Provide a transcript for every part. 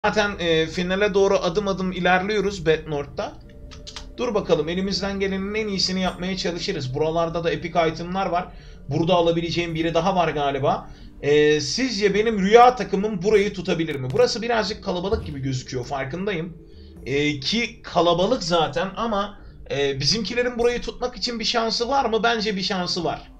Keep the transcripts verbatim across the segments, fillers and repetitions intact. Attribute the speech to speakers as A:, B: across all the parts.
A: Zaten e, finale doğru adım adım ilerliyoruz Bad North'ta. Dur bakalım, elimizden gelenin en iyisini yapmaya çalışırız. Buralarda da epic item'lar var. Burada alabileceğim biri daha var galiba. E, sizce benim rüya takımım burayı tutabilir mi? Burası birazcık kalabalık gibi gözüküyor, farkındayım. E, ki kalabalık zaten ama e, bizimkilerin burayı tutmak için bir şansı var mı? Bence bir şansı var.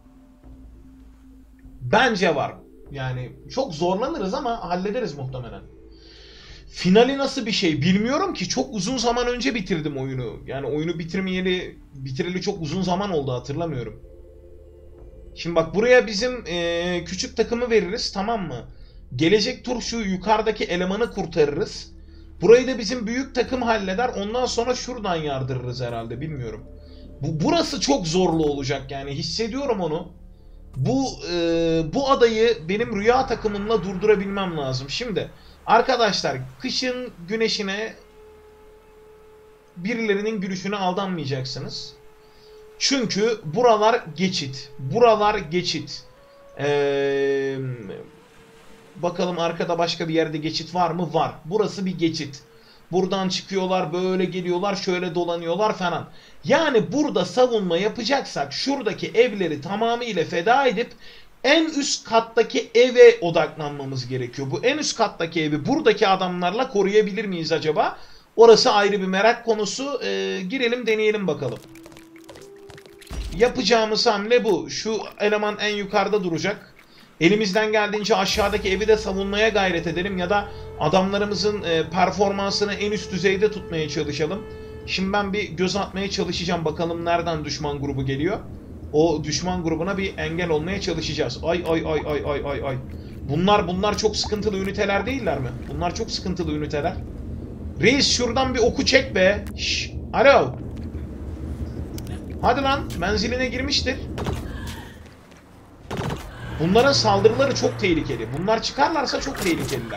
A: Bence var. Yani çok zorlanırız ama hallederiz muhtemelen. Finali nasıl bir şey bilmiyorum ki. Çok uzun zaman önce bitirdim oyunu. Yani oyunu bitirmeyeli bitireli çok uzun zaman oldu, hatırlamıyorum. Şimdi bak, buraya bizim e, küçük takımı veririz, tamam mı? Gelecek tur şu yukarıdaki elemanı kurtarırız. Burayı da bizim büyük takım halleder. Ondan sonra şuradan yardırırız herhalde, bilmiyorum. Bu burası çok zorlu olacak yani, hissediyorum onu. Bu e, bu adayı benim rüya takımımla durdurabilmem lazım. Şimdi arkadaşlar, kışın güneşine, birilerinin gülüşüne aldanmayacaksınız. Çünkü buralar geçit. Buralar geçit. Ee, bakalım arkada başka bir yerde geçit var mı? Var. Burası bir geçit. Buradan çıkıyorlar, böyle geliyorlar, şöyle dolanıyorlar falan. Yani burada savunma yapacaksak şuradaki evleri tamamıyla feda edip en üst kattaki eve odaklanmamız gerekiyor. Bu en üst kattaki evi buradaki adamlarla koruyabilir miyiz acaba? Orası ayrı bir merak konusu. Ee, girelim, deneyelim bakalım. Yapacağımız hamle bu. Şu eleman en yukarıda duracak. Elimizden geldiğince aşağıdaki evi de savunmaya gayret edelim ya da adamlarımızın e, performansını en üst düzeyde tutmaya çalışalım. Şimdi ben bir göz atmaya çalışacağım. Bakalım nereden düşman grubu geliyor. O düşman grubuna bir engel olmaya çalışacağız. Ay ay ay ay ay ay ay. Bunlar bunlar çok sıkıntılı üniteler değiller mi? Bunlar çok sıkıntılı üniteler. Reis, şuradan bir oku çek be. Şşş. Alo. Hadi lan, menziline girmiştir. Bunların saldırıları çok tehlikeli. Bunlar çıkarlarsa çok tehlikeliler.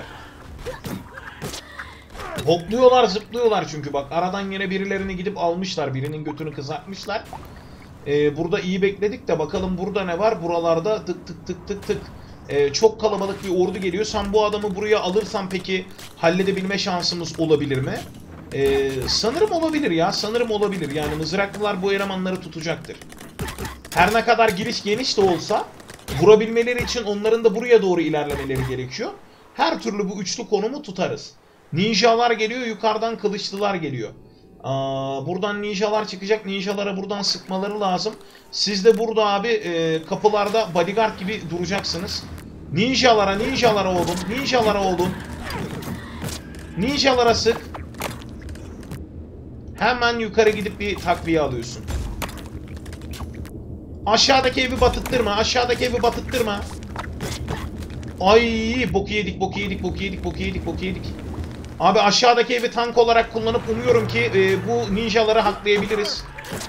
A: Hopluyorlar, zıplıyorlar çünkü bak. Aradan yine birilerini gidip almışlar. Birinin götünü kızartmışlar. Ee, burada iyi bekledik de bakalım burada ne var? Buralarda tık tık tık tık tık. Ee, çok kalabalık bir ordu geliyor. Sen bu adamı buraya alırsan peki halledebilme şansımız olabilir mi? Ee, sanırım olabilir ya. Sanırım olabilir. Yani mızraklılar bu elemanları tutacaktır. Her ne kadar giriş geniş de olsa vurabilmeleri için onların da buraya doğru ilerlemeleri gerekiyor. Her türlü bu üçlü konumu tutarız. Ninjalar geliyor, yukarıdan kılıçlılar geliyor. Aa, buradan ninjalar çıkacak. Ninjalara buradan sıkmaları lazım. Siz de burada abi e, kapılarda bodyguard gibi duracaksınız. Ninjalara, ninjalara oğlum. Ninjalara oğlum. Ninjalara sık. Hemen yukarı gidip bir takviye alıyorsun. Aşağıdaki evi batıttırma. Aşağıdaki evi batıttırma. Ay, boku yedik, boku yedik, boku yedik, boku yedik, boku yedik. Abi aşağıdaki evi tank olarak kullanıp umuyorum ki e, bu ninjaları haklayabiliriz.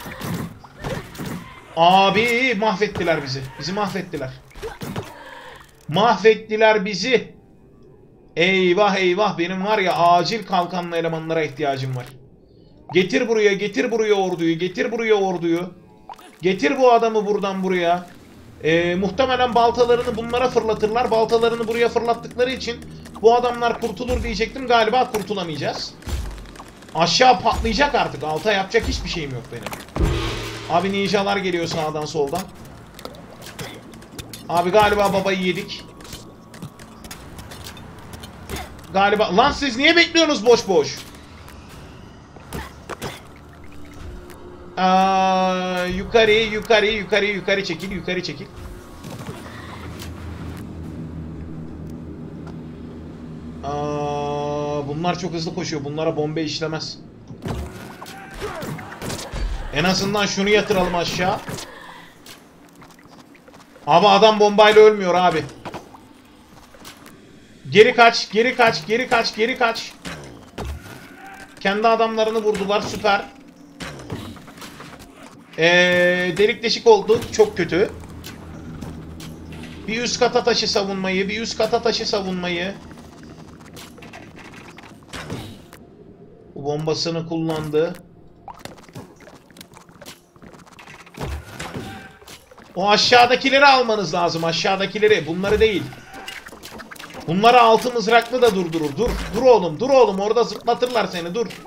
A: Abi mahvettiler bizi. Bizi mahvettiler. Mahvettiler bizi. Eyvah eyvah, benim var ya acil kalkanlı elemanlara ihtiyacım var. Getir buraya, getir buraya orduyu, getir buraya orduyu. Getir bu adamı buradan buraya. Ee, muhtemelen baltalarını bunlara fırlatırlar. Baltalarını buraya fırlattıkları için bu adamlar kurtulur diyecektim. Galiba kurtulamayacağız. Aşağı patlayacak artık. Alta yapacak hiçbir şeyim yok benim. Abi ninjalar geliyor sağdan soldan. Abi galiba babayı yedik. Galiba... Lan siz niye bekliyorsunuz boş boş? Aa, yukarı, yukarı, yukarı, yukarı çekil, yukarı çekil. Aa, bunlar çok hızlı koşuyor. Bunlara bomba işlemez. En azından şunu yatıralım aşağı. Ama adam bombayla ölmüyor abi. Geri kaç, geri kaç, geri kaç, geri kaç. Kendi adamlarını vurdular, süper. Ee, delik deşik oldu. Çok kötü. Bir üst kata taşı savunmayı. Bir üst kata taşı savunmayı. Bu bombasını kullandı. O aşağıdakileri almanız lazım. Aşağıdakileri. Bunları değil. Bunları altı mızraklı da durdurur. Dur. Dur oğlum. Dur oğlum. Orada zıplatırlar seni. Dur.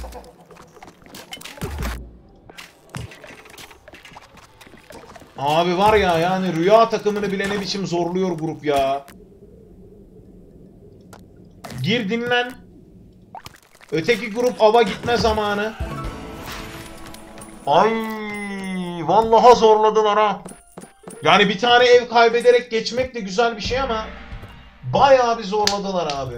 A: Abi var ya yani rüya takımını bile ne biçim zorluyor grup ya. Gir dinlen. Öteki grup ava gitme zamanı. Ay vallahi zorladılar ha. Yani bir tane ev kaybederek geçmek de güzel bir şey ama bayağı bir zorladılar abi.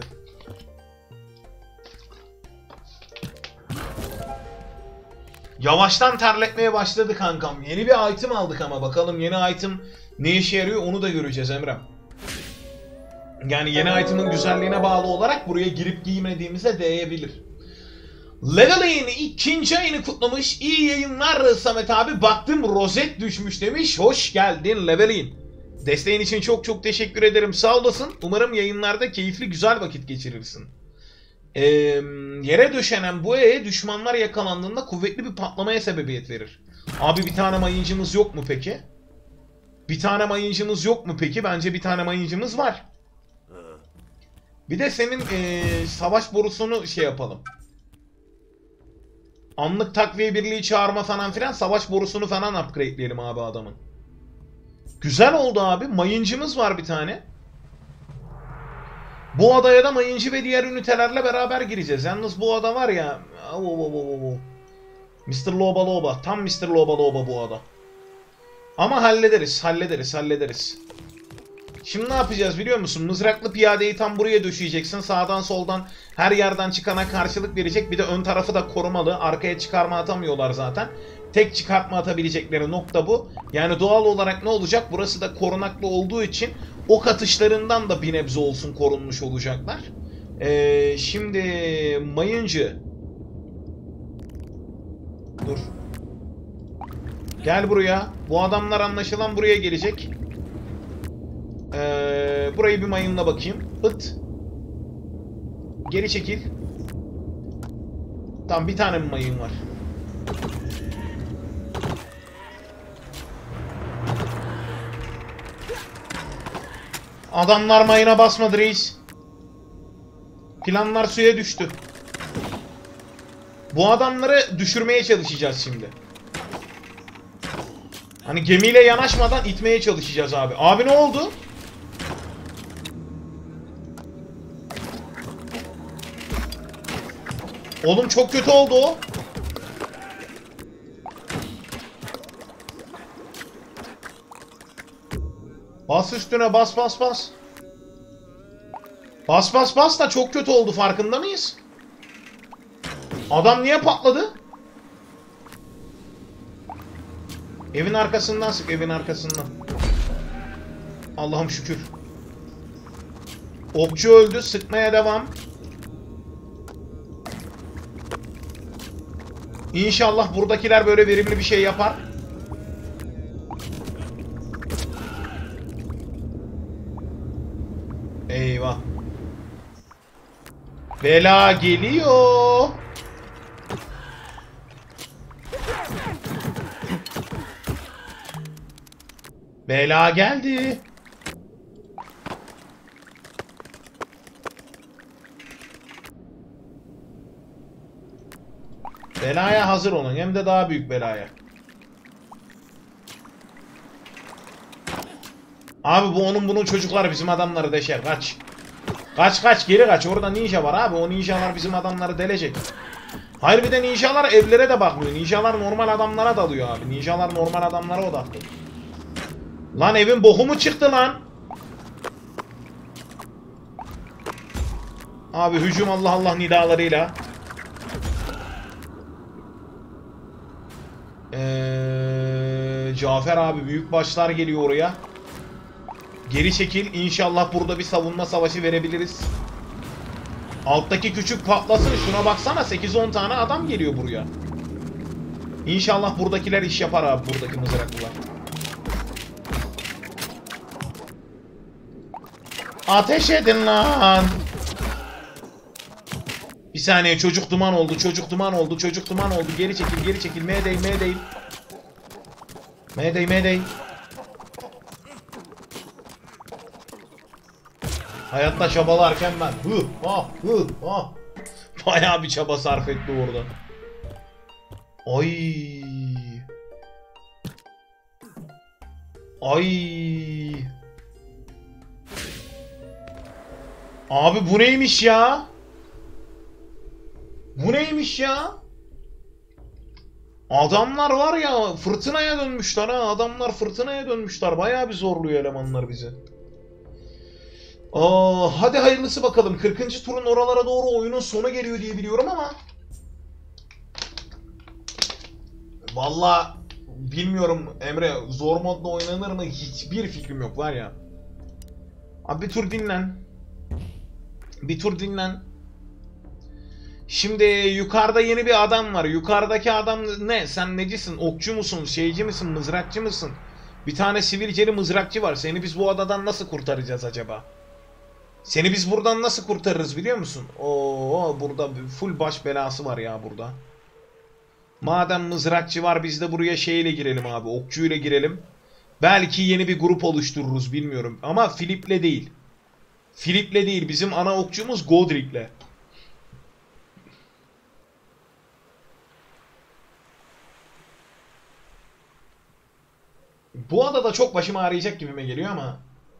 A: Yavaştan terletmeye başladı kankam. Yeni bir item aldık ama bakalım yeni item ne işe yarıyor onu da göreceğiz Emrem. Yani yeni item'ın güzelliğine bağlı olarak buraya girip giymediğimize değebilir. Level'in ikinci ayını kutlamış. İyi yayınlar Samet abi. Baktım rozet düşmüş demiş. Hoş geldin Level'in. Desteğin için çok çok teşekkür ederim. Sağ olasın. Umarım yayınlarda keyifli güzel vakit geçirirsin. Ee, yere döşenen bu E'ye düşmanlar yakalandığında kuvvetli bir patlamaya sebebiyet verir. Abi bir tane mayıncımız yok mu peki? Bir tane mayıncımız yok mu peki? Bence bir tane mayıncımız var. Bir de senin ee, savaş borusunu şey yapalım. Anlık takviye birliği çağırma falan filan savaş borusunu falan upgrade'leyelim abi adamın. Güzel oldu abi. Mayıncımız var bir tane. Bu adaya da mayıncı ve diğer ünitelerle beraber gireceğiz. Yalnız bu ada var ya. mister Loba Loba. Tam mister Loba Loba bu ada. Ama hallederiz. Hallederiz. Hallederiz. Şimdi ne yapacağız biliyor musun? Mızraklı piyadeyi tam buraya döşeyeceksin. Sağdan soldan her yerden çıkana karşılık verecek. Bir de ön tarafı da korumalı. Arkaya çıkarma atamıyorlar zaten. Tek çıkartma atabilecekleri nokta bu. Yani doğal olarak ne olacak? Burası da korunaklı olduğu için ok atışlarından da bir nebze olsun korunmuş olacaklar. Ee, şimdi mayıncı. Dur. Gel buraya. Bu adamlar anlaşılan buraya gelecek. Ee, burayı bir mayınla bakayım. Hıt. Geri çekil. Tamam bir tane mi mayın var? Adamlar mayına basmadı reis. Planlar suya düştü. Bu adamları düşürmeye çalışacağız şimdi. Hani gemiyle yanaşmadan itmeye çalışacağız abi. Abi ne oldu? Oğlum çok kötü oldu o. Bas üstüne bas bas bas. Bas bas bas da çok kötü oldu farkında mıyız? Adam niye patladı? Evin arkasından sık evin arkasından. Allah'ım şükür. Okçu öldü sıkmaya devam. İnşallah buradakiler böyle verimli bir şey yapar. Eyvah. Bela geliyor. Bela geldi. Belaya hazır olun. Hem de daha büyük belaya. Abi bu onun bunun çocukları bizim adamları deşer. Kaç. Kaç kaç geri kaç. Orada ninja var abi. O ninjalar bizim adamları delecek. Hayır bir de ninjalar evlere de bakmıyor. Ninjalar normal adamlara dalıyor abi. Ninjalar normal adamlara odaklı. Lan evin boku mu çıktı lan? Abi hücum Allah Allah nidalarıyla. Ee, Cafer abi büyük başlar geliyor oraya. Geri çekil. İnşallah burada bir savunma savaşı verebiliriz. Alttaki küçük patlasın. Şuna baksana sekiz on tane adam geliyor buraya. İnşallah buradakiler iş yapar abi. Buradaki mızraklılar. Ateş edin lan. Bir saniye çocuk duman oldu. Çocuk duman oldu. Çocuk duman oldu. Geri çekil. Geri çekil. Mayday. Mayday. Mayday. Mayday. Hayatta çabalarken ben hı ha hı ha. Bayağı bir çaba sarf etti orada. Ay. Ay. Abi bu neymiş ya? Bu neymiş ya? Adamlar var ya fırtınaya dönmüşler ha. Adamlar fırtınaya dönmüşler. Bayağı bir zorluyor elemanlar bizi. Aa, hadi hayırlısı bakalım. kırkıncı turun oralara doğru oyunun sonu geliyor diye biliyorum ama. Vallahi bilmiyorum Emre, zor modda oynanır mı hiçbir fikrim yok var ya. Abi bir tur dinlen. Bir tur dinlen. Şimdi yukarıda yeni bir adam var. Yukarıdaki adam ne? Sen necisin? Okçu musun? Şeyci misin? Mızrakçı mısın? Bir tane sivilceli mızrakçı var. Seni biz bu adadan nasıl kurtaracağız acaba? Seni biz buradan nasıl kurtarırız biliyor musun? Oo, burada full baş belası var ya burada. Madem mızrakçı var biz de buraya şeyle girelim abi. Okçuyla girelim. Belki yeni bir grup oluştururuz bilmiyorum. Ama Philip'le değil. Philip'le değil. Bizim ana okçumuz Godric'le. Bu adada çok başım ağrıyacak gibime geliyor ama.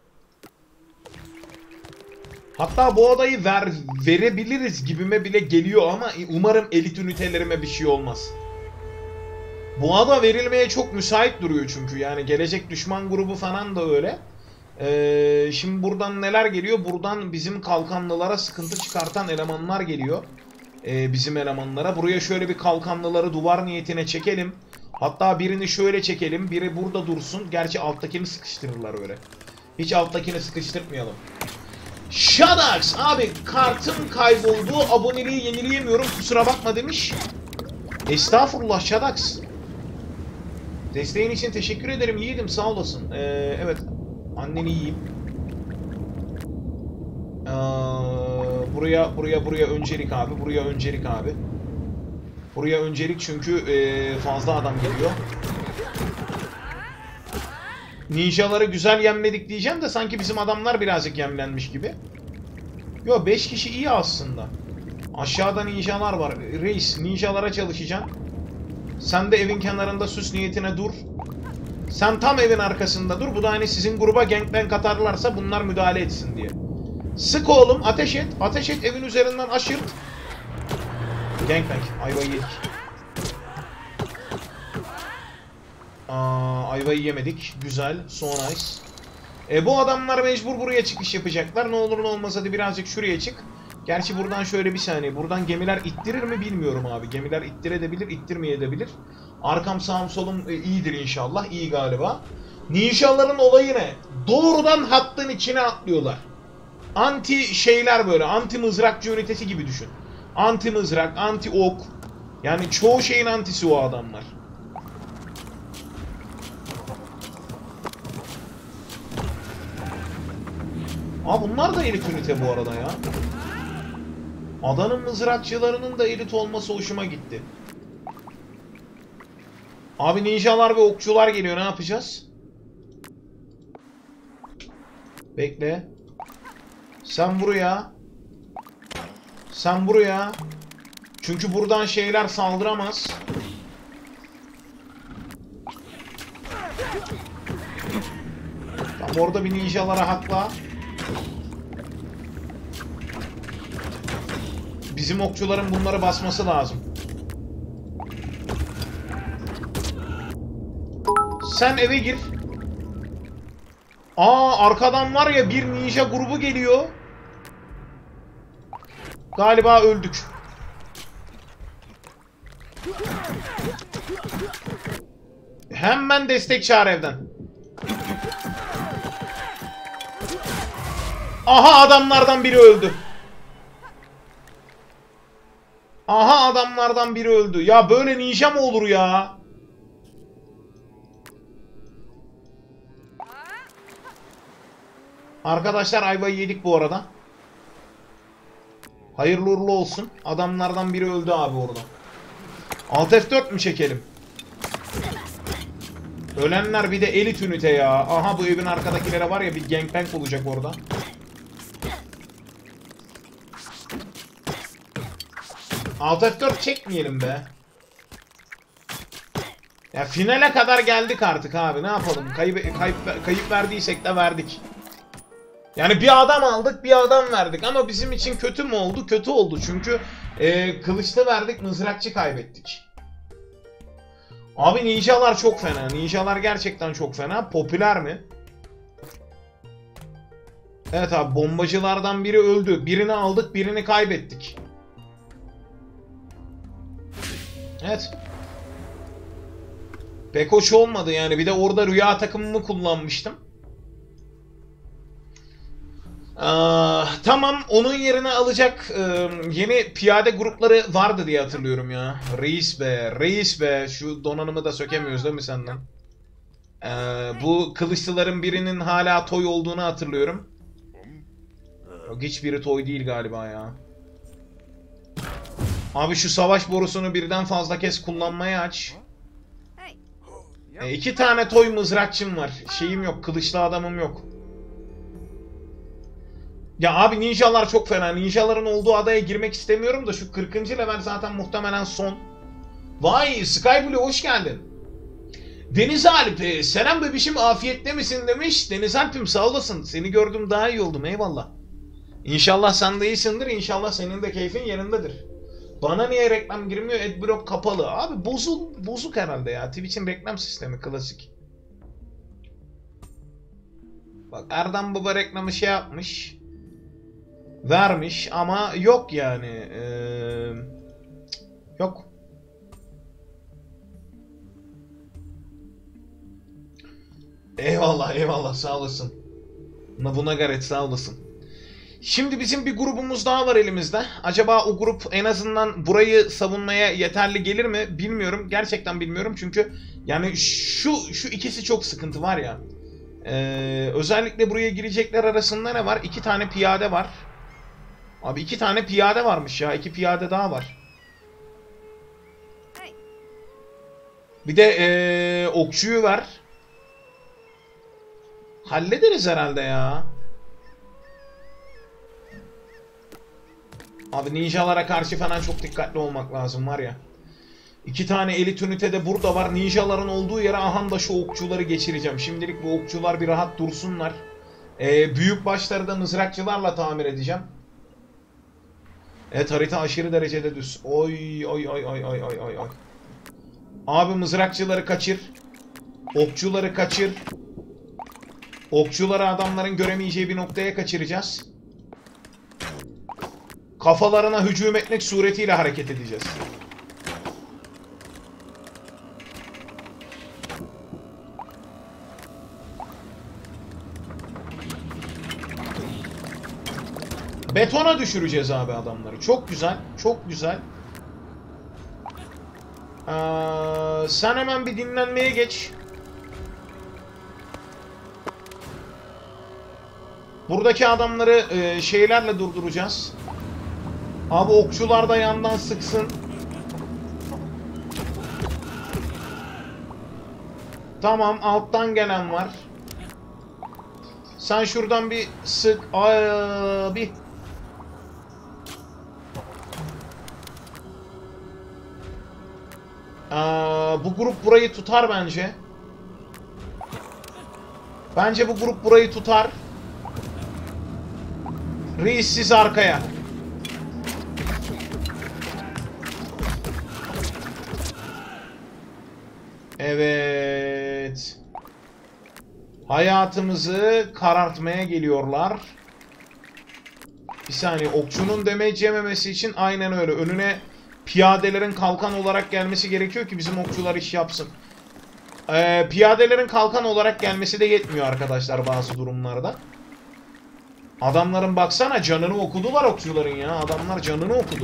A: Hatta bu adayı ver, verebiliriz gibime bile geliyor ama umarım elit ünitelerime bir şey olmaz. Bu ada verilmeye çok müsait duruyor çünkü. Yani gelecek düşman grubu falan da öyle. Ee, şimdi buradan neler geliyor? Buradan bizim kalkanlılara sıkıntı çıkartan elemanlar geliyor. Ee, bizim elemanlara. Buraya şöyle bir kalkanlıları duvar niyetine çekelim. Hatta birini şöyle çekelim. Biri burada dursun. Gerçi alttakini sıkıştırırlar öyle. Hiç alttakini sıkıştırmayalım. Shadax abi kartım kayboldu. Aboneliği yenileyemiyorum. Kusura bakma demiş. Estağfurullah Shadax. Desteğin için teşekkür ederim yiğidim, sağ olasın. Ee, evet, anneni yiyeyim. Ee, buraya buraya buraya öncelik abi, buraya öncelik abi. Buraya öncelik çünkü ee, fazla adam geliyor. Ninjaları güzel yemledik diyeceğim de sanki bizim adamlar birazcık yemlenmiş gibi. Yo, beş kişi iyi aslında. Aşağıda ninjalar var. Reis, ninjalara çalışacaksın. Sen de evin kenarında süs niyetine dur. Sen tam evin arkasında dur. Bu da hani sizin gruba gangbang atarlarsa bunlar müdahale etsin diye. Sık oğlum, ateş et. Ateş et, evin üzerinden aşırt. Gangbang. Ayvayı yedik. Aa, ayvayı yemedik. Güzel. So nice. E, bu adamlar mecbur buraya çıkış yapacaklar. Ne olur ne olmaz hadi birazcık şuraya çık. Gerçi buradan şöyle bir saniye. Buradan gemiler ittirir mi bilmiyorum abi. Gemiler ittirebilir, ittirmeyebilir. Arkam sağım solum e, iyidir inşallah. İyi galiba. Ninjaların olayı ne? Doğrudan hattın içine atlıyorlar. Anti şeyler böyle. Anti mızrakçı ünitesi gibi düşün. Anti mızrak, anti ok. Yani çoğu şeyin antisi o adamlar. Aa, bunlar da elit ünite bu arada ya. Adanın mızrakçılarının da elit olması hoşuma gitti. Abi ninjalar ve okçular geliyor, ne yapacağız? Bekle. Sen buraya. Sen buraya. Çünkü buradan şeyler saldıramaz. Tam orada bir ninjalara hakla. Bizim okçuların bunları basması lazım. Sen eve gir. Aa, arkadan var ya bir ninja grubu geliyor. Galiba öldük. Hemen destek çağır evden. Aha, adamlardan biri öldü. Aha, adamlardan biri öldü. Ya böyle ninja mı olur ya? Arkadaşlar ayvayı yedik bu arada. Hayırlı uğurlu olsun. Adamlardan biri öldü abi orada. Alt F dört mü çekelim? Ölenler bir de elit ünite ya. Aha, bu evin arkadakilere var ya bir gangbang olacak orada. Alt F dört çekmeyelim be. Ya finale kadar geldik artık abi. Ne yapalım? Kayıp, kayıp, kayıp verdiysek de verdik. Yani bir adam aldık, bir adam verdik. Ama bizim için kötü mü oldu? Kötü oldu. Çünkü e, kılıçlı verdik, mızrakçı kaybettik. Abi ninjalar çok fena. Ninjalar gerçekten çok fena. Popüler mi? Evet abi, bombacılardan biri öldü. Birini aldık, birini kaybettik. Evet. Pek hoş olmadı yani. Bir de orada rüya takımımı kullanmıştım. Aa, tamam, onun yerine alacak e, yeni piyade grupları vardı diye hatırlıyorum ya. Reis be, reis be. Şu donanımı da sökemiyoruz değil mi senden? Ee, bu kılıçlıların birinin hala toy olduğunu hatırlıyorum. Yok, hiçbiri toy değil galiba ya. Abi şu savaş borusunu birden fazla kez kullanmaya aç. E, iki tane toy mızrakçım var. Şeyim yok, kılıçlı adamım yok. Ya abi ninjalar çok fena. Ninjaların olduğu adaya girmek istemiyorum da şu kırkıncı level zaten muhtemelen son. Vay Skyblue, hoş geldin. Deniz Alp, selam bebişim, afiyette misin demiş. Deniz Alp'im sağ olasın. Seni gördüm daha iyi oldum, eyvallah. İnşallah sen de iyisindir. İnşallah senin de keyfin yerindedir. Bana niye reklam girmiyor? Adblock kapalı. Abi bozul, bozuk herhalde ya. Twitch'in reklam sistemi klasik. Bak Erdem Baba reklamı şey yapmış. Vermiş ama yok yani. Ee, yok. Eyvallah eyvallah, sağ olasın. Buna garet, sağ olasın. Şimdi bizim bir grubumuz daha var elimizde. Acaba o grup en azından burayı savunmaya yeterli gelir mi? Bilmiyorum. Gerçekten bilmiyorum çünkü yani şu şu ikisi çok sıkıntı var ya. Ee, özellikle buraya girecekler arasında ne var? İki tane piyade var. Abi iki tane piyade varmış ya. İki piyade daha var. Bir de ee, okçuyu ver. Hallederiz herhalde ya. Abi ninjalara karşı falan çok dikkatli olmak lazım var ya. İki tane elit ünite de burada var. Ninjaların olduğu yere aham da şu okçuları geçireceğim. Şimdilik bu okçular bir rahat dursunlar. Ee, büyük başları da mızrakçılarla tamir edeceğim. Evet, harita aşırı derecede düz. Oy oy oy oy oy oy oy. Abi mızrakçıları kaçır. Okçuları kaçır. Okçuları adamların göremeyeceği bir noktaya kaçıracağız. Kafalarına hücum etmek suretiyle hareket edeceğiz. Betona düşüreceğiz abi adamları. Çok güzel, çok güzel. Ee, sen hemen bir dinlenmeye geç. Buradaki adamları e, şeylerle durduracağız. Abi okçular da yandan sıksın. Tamam, alttan gelen var. Sen şuradan bir sık. Abi. Aa, bu grup burayı tutar bence. Bence bu grup burayı tutar. Reis siz arkaya. Evet. Hayatımızı karartmaya geliyorlar. Bir saniye, okçunun damage yememesi için aynen öyle. Önüne piyadelerin kalkan olarak gelmesi gerekiyor ki bizim okçular iş yapsın. Ee, piyadelerin kalkan olarak gelmesi de yetmiyor arkadaşlar bazı durumlarda. Adamların baksana canını okudular okçuların ya. Adamlar canını okudu.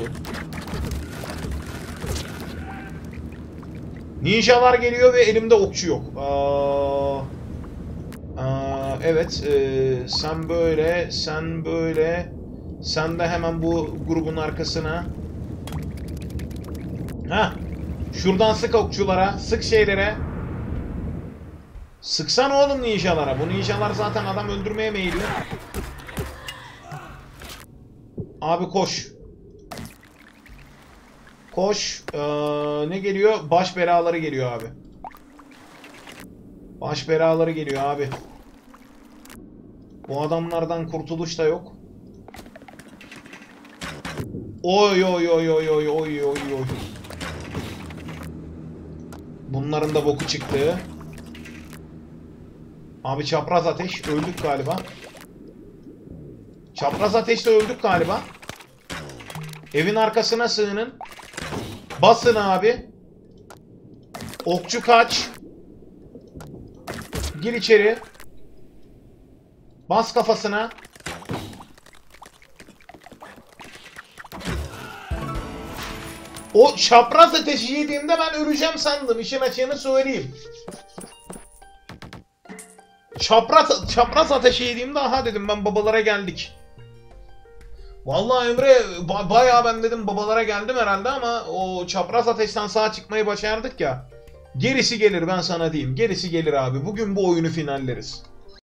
A: Ninjalar geliyor ve elimde okçu yok. Aa, aa, evet. E, sen böyle, sen böyle. Sen de hemen bu grubun arkasına. Ha, şuradan sık okçulara, sık şeylere. Sıksana oğlum ninjalara. Bu ninjalar zaten adam öldürmeye meyilli. Abi koş. Koş. Ee, ne geliyor? Baş belaları geliyor abi. Baş belaları geliyor abi. Bu adamlardan kurtuluş da yok. Oy oy oy oy oy oy oy oy. Bunların da boku çıktı. Abi çapraz ateş. Öldük galiba. Çapraz ateşte öldük galiba. Evin arkasına sığının. Basın abi. Okçu kaç. Gir içeri. Bas kafasına. O çapraz ateşi yediğimde ben öleceğim sandım. İşin açığını söyleyeyim. Çapraz, çapraz ateşi yediğimde aha dedim ben babalara geldik. Vallahi Emre ba bayağı ben dedim babalara geldim herhalde ama o çapraz ateşten sağ çıkmayı başardık ya. Gerisi gelir ben sana diyeyim. Gerisi gelir abi. Bugün bu oyunu finalleriz.